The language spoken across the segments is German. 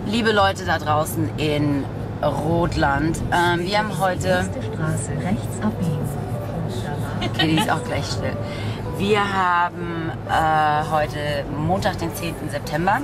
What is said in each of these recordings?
Liebe Leute da draußen in Rotland, wir haben heute... Straße rechts abbiegen. Okay, die ist auch gleich still. Wir haben heute Montag, den 10. September.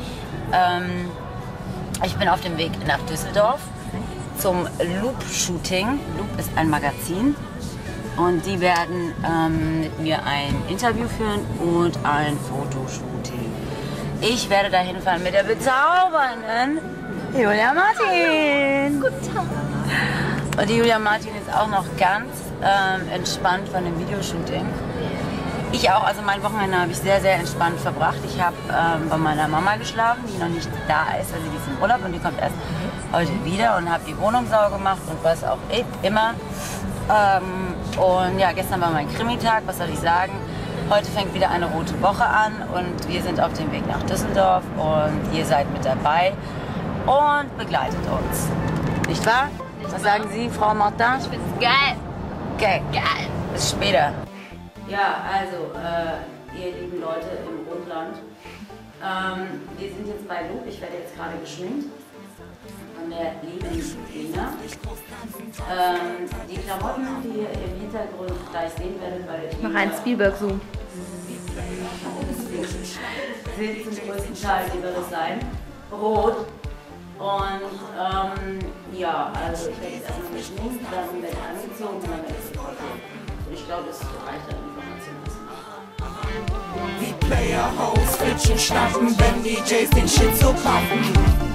Ich bin auf dem Weg nach Düsseldorf zum Loop-Shooting. Loop ist ein Magazin und die werden mit mir ein Interview führen und ein Fotoshooting. Ich werde dahin fahren mit der bezaubernden Julia Martin. Guten Tag. Und die Julia Martin ist auch noch ganz entspannt von dem Videoshooting. Ich auch, also mein Wochenende habe ich sehr, sehr entspannt verbracht. Ich habe bei meiner Mama geschlafen, die noch nicht da ist, also die ist im Urlaub und die kommt erst heute wieder und habe die Wohnung sauber gemacht und was auch immer. Und ja, gestern war mein Krimitag, was soll ich sagen? Heute fängt wieder eine rote Woche an und wir sind auf dem Weg nach Düsseldorf und ihr seid mit dabei und begleitet uns. Nicht wahr? Was sagen Sie, Frau Martin? Ich find's geil. Okay. Geil. Bis später. Ja, also, ihr lieben Leute im Rotland, wir sind jetzt bei Loop. Ich werde jetzt gerade geschminkt von der lieben Lena. Die Klamotten, die ihr im Hintergrund gleich sehen werdet, bei der Mach einen Spielberg-Zoom. sind zum größten Teil, wie wird es sein, rot. Und ja, also ich werde jetzt erstmal geschminkt, dann werde ich angezogen und dann werde ich gekocht. Ich glaube, das reicht an Informationen. Die Player-Hoes Fitchen schnappen, wenn DJs den Shit so paffen.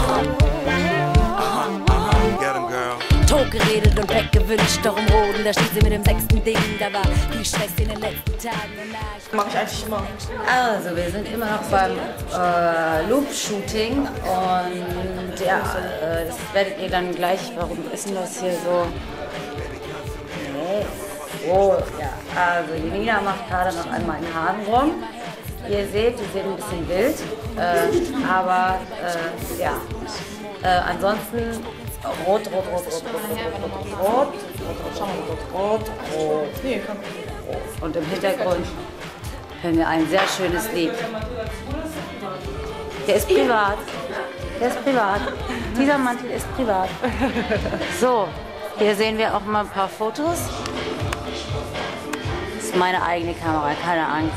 Get 'em, girl. Tot geredet und weggewünscht, doch im Roden, da steht sie mit dem 6. Ding. Da war viel Stress in den letzten Tagen. Mach ich eigentlich immer. Also, wir sind immer noch beim Loop-Shooting und ja, das werdet ihr dann gleich, warum ist denn das hier so? Nee. Oh, ja, also die Nina macht gerade noch einmal in Haaren rum. Ihr seht, die sind ein bisschen wild, aber ja, ansonsten rot. Und im Hintergrund hören wir ein sehr schönes Lied. Der ist privat. Der ist privat. Dieser Mantel ist privat. So, hier sehen wir auch mal ein paar Fotos. Das ist meine eigene Kamera, keine Angst.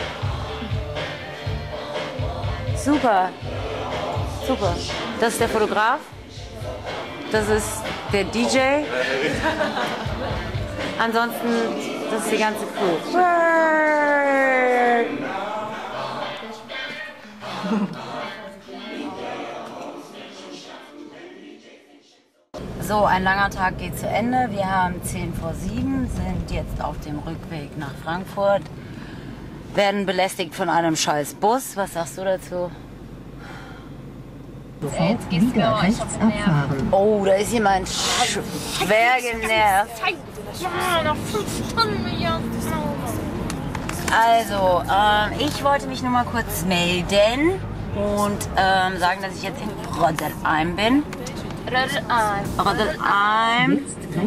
Super. Super. Das ist der Fotograf. Das ist der DJ. Ansonsten, das ist die ganze Crew. So, ein langer Tag geht zu Ende. Wir haben 6:50, sind jetzt auf dem Rückweg nach Frankfurt, werden belästigt von einem scheiß Bus. Was sagst du dazu? Sofort wieder rechts abfahren. Oh, da ist jemand schwer genervt. Ja, noch 5 Stunden Milliarden. Also, ich wollte mich nur mal kurz melden und sagen, dass ich jetzt in Rotterdam bin. Rotterdam.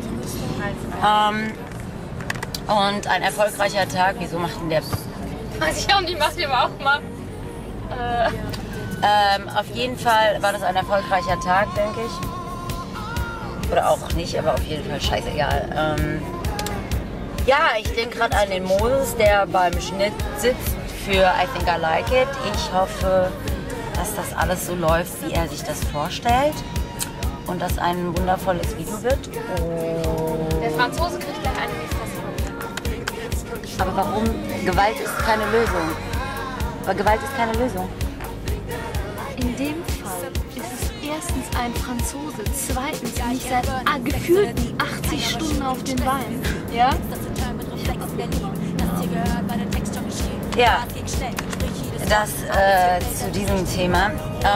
Und ein erfolgreicher Tag. Wieso macht denn der... Weiß ich auch nicht, macht ihr aber auch mal. auf jeden Fall war das ein erfolgreicher Tag, denke ich. Oder auch nicht, aber auf jeden Fall scheißegal. Ja, ich denke gerade an den Moses, der beim Schnitt sitzt für I Think I Like It. Ich hoffe, dass das alles so läuft, wie er sich das vorstellt. Und dass ein wundervolles Video wird. Der Franzose kriegt gleich eine Fresse. Aber warum? Gewalt ist keine Lösung. Aber Gewalt ist keine Lösung. In dem Fall ist es erstens ein Franzose, zweitens nicht seit gefühlten 80 Stunden auf den Beinen. Ja? Ja, das zu diesem Thema.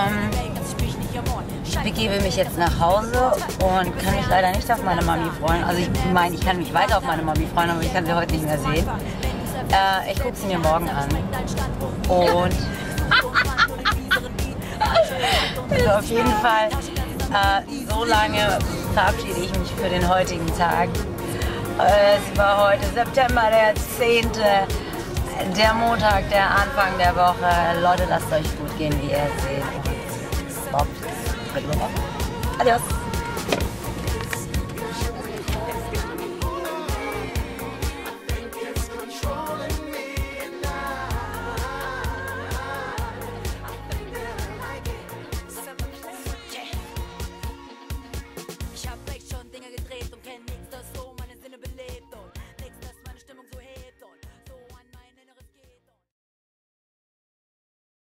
Ich begebe mich jetzt nach Hause und kann mich leider nicht auf meine Mami freuen. Also ich meine, ich kann mich weiter auf meine Mami freuen, aber ich kann sie heute nicht mehr sehen. Ich gucke sie mir morgen an. Und also auf jeden Fall, so lange verabschiede ich mich für den heutigen Tag. Es war heute September der 10. Der Montag, der Anfang der Woche. Leute, lasst euch gut gehen, wie ihr seht. Adios.